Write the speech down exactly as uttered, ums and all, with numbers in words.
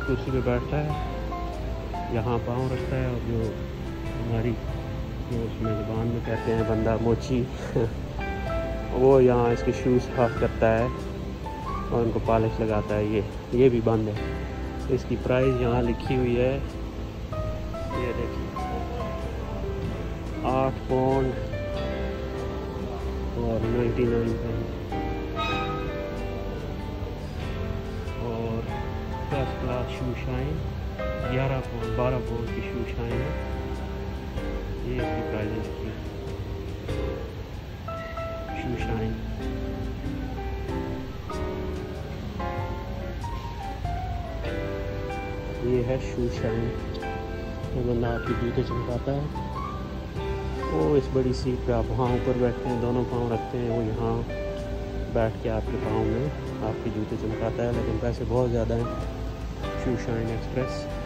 कुर्सी पे बैठता है, यहाँ पाँव रखता है, और जो हमारी जो उसमें ज़बान में कहते हैं बंदा मोची वो यहाँ इसके शूज़ साफ करता है और उनको पॉलिश लगाता है। ये ये भी बंद है। इसकी प्राइस यहाँ लिखी हुई है, ये देखिए आठ पाउंड और नाइन्टी नाइन पेन। और फर्स्ट क्लास शू शाइन ग्यारह पाउंड बारह पाउंड की शू शाइन है। ये इसकी प्राइस लिखी शू शाइन। ये है शू शाइन। ये बंदा आपके जूते चमकाता है। वो इस बड़ी सीट पे आप वहाँ ऊपर बैठते हैं, दोनों पाँव रखते हैं, वो यहाँ बैठ के आपके पाँव में आपके जूते चमकाता है। लेकिन पैसे बहुत ज़्यादा हैं। Shoe shine express.